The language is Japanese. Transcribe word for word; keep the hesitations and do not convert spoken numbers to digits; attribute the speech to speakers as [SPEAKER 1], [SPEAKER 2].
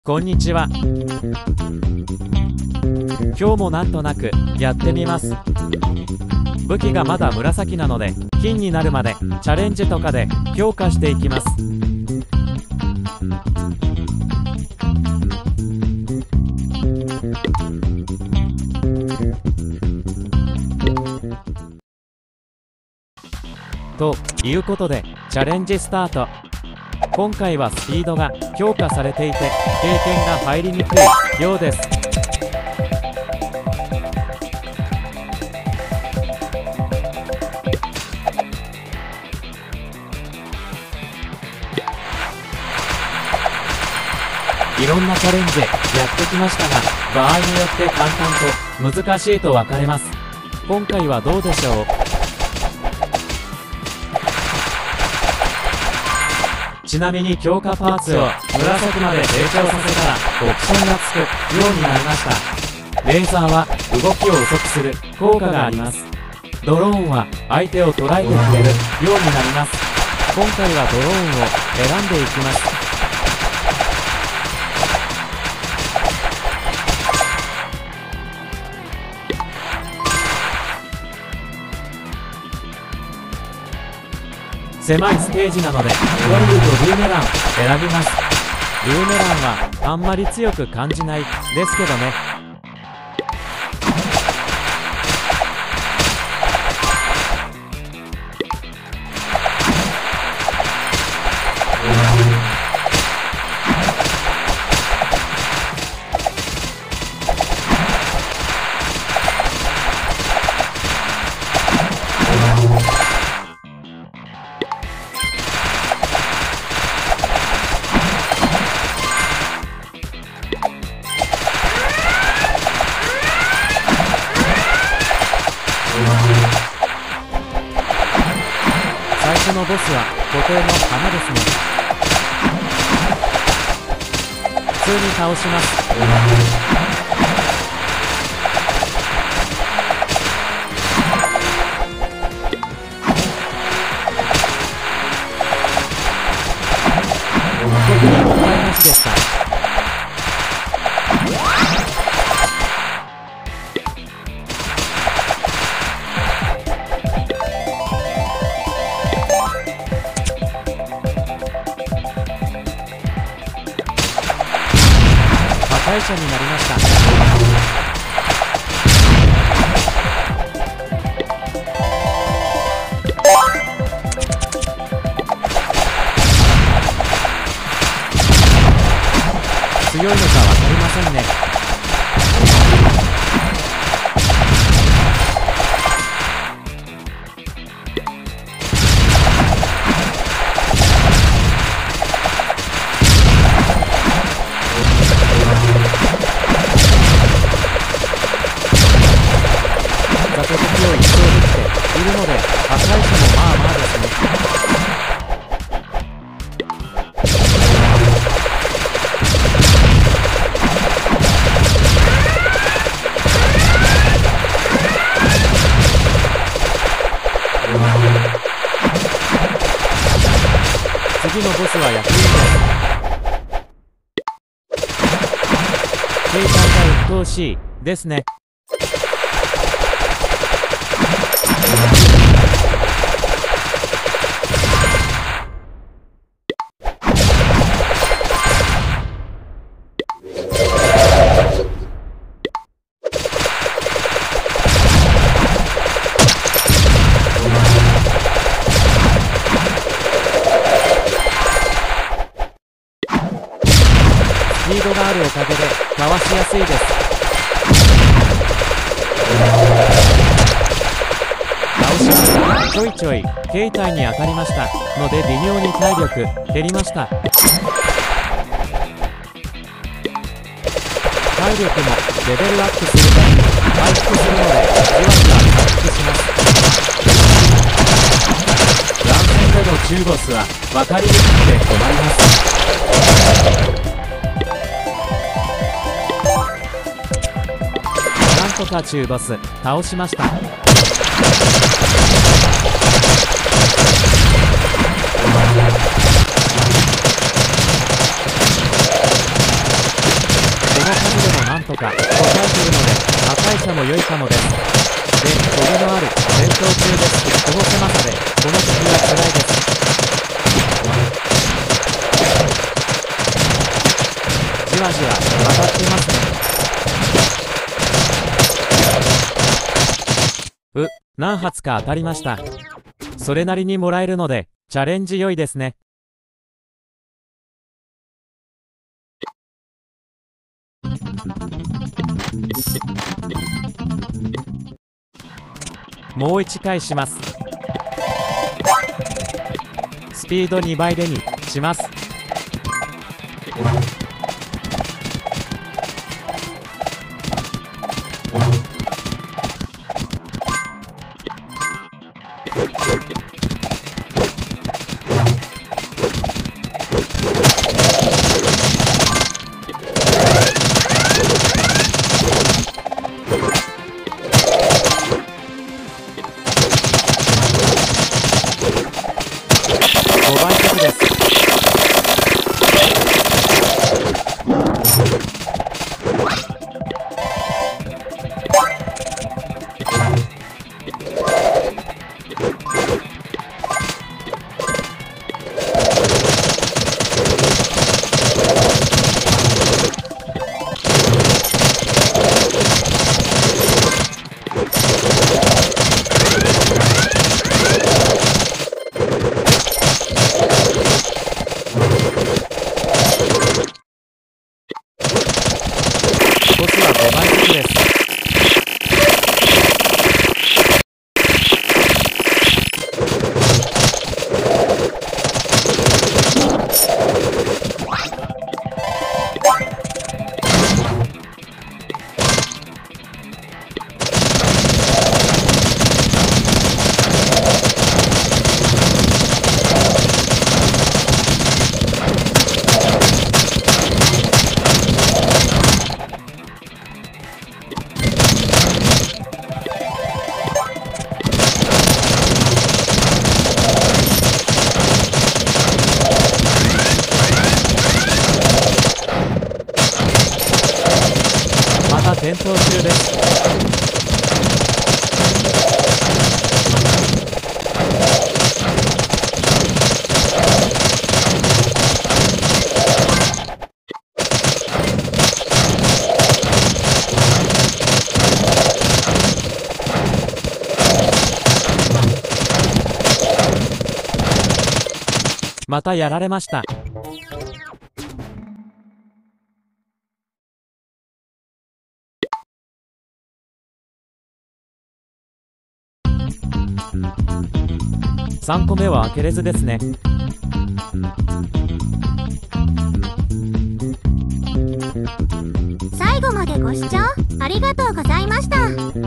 [SPEAKER 1] こんにちは。今日もなんとなくやってみます。武器がまだ紫なので金になるまでチャレンジとかで強化していきます。ということでチャレンジスタート。今回はスピードが強化されていて経験が入りにくいようです。いろんなチャレンジやってきましたが、場合によって簡単と難しいと分かれます。今回はどうでしょう。ちなみに強化パーツを紫まで成長させたらオプションがつくようになりました。レーザーは動きを遅くする効果があります。ドローンは相手を捉えてくれるようになります。今回はドローンを選んでいきます。狭いステージなのでドリルとブーメラン選びます。ブーメランはあんまり強く感じないですけどね。最初のボスは固定の花ですね。普通に倒します。特に問題なしでした。破壊者になりました。強いのか分かりませんね。座席を一掃できているので破壊者もまあまあですね。次のボスは役員です。警戒が鬱陶しいですね。スピードがあるおかげで回しやすいです。倒しました。ちょいちょい携帯に当たりましたので微妙に体力減りました。体力もレベルアップするために回復するのでじわじわ回復します。乱戦での中ボスは分かりにくくて困ります。なんとか中ボス倒しました。 とか答えてるので赤い茶も良いかもです。で、トゲのある戦闘中です。この狭さでこの敵は辛いです。じわじわ当たってますね。う、何発か当たりました。それなりにもらえるのでチャレンジ良いですね。もういっかいします。スピードにばいでにします。ごばい速です。ボスはごばい速です。また戦闘中です。またやられました。さんこめは開けれずですね。
[SPEAKER 2] 最後までご視聴ありがとうございました。